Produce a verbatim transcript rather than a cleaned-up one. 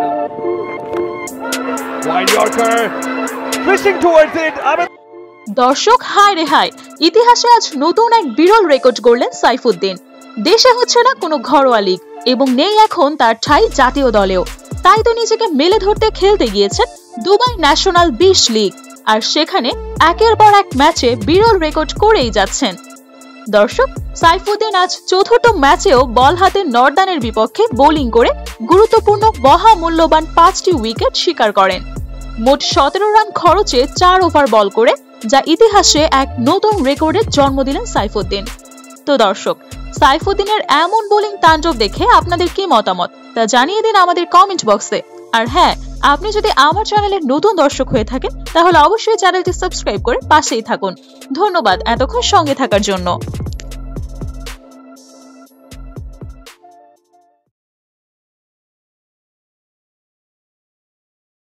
Wide Yorker, twisting towards it. দর্শক হায় রে হায়, ইতিহাসে আজ নতুন এক বিরল রেকর্ড গড়লেন সাইফুদ্দিন। দেশে হচ্ছে না কোনো ঘরোয়া লিগ এবং নেই এখন তার ঠাঁই জাতীয় দলেও, তাই তো নিজেকে মেলে ধরতে খেলতে গিয়েছেন দুবাই ন্যাশনাল বিশ লিগ, আর সেখানে একের পর এক ম্যাচে বিরল রেকর্ড করেই যাচ্ছেন। দর্শক, সাইফুদ্দিন আজ চতুর্থ ম্যাচেও বল হাতে নর্দানের বিপক্ষে বোলিং করে গুরুত্বপূর্ণ মহামূল্যবান পাঁচটি উইকেট শিকার করেন। মোট সতেরো রান খরচে চার ওভার বল করে, যা ইতিহাসে এক নতুন রেকর্ডের জন্ম দিলেন সাইফুদ্দিন। তো দর্শক, সাইফুদ্দিনের এমন বোলিং তাণ্ডব দেখে আপনাদের কি মতামত তা জানিয়ে দিন আমাদের কমেন্ট বক্সে। আর হ্যাঁ, আপনি যদি আমার চ্যানেলের নতুন দর্শক হয়ে থাকেন তাহলে অবশ্যই চ্যানেলটি সাবস্ক্রাইব করে পাশেই থাকুন। ধন্যবাদ এতক্ষণ সঙ্গে থাকার জন্য।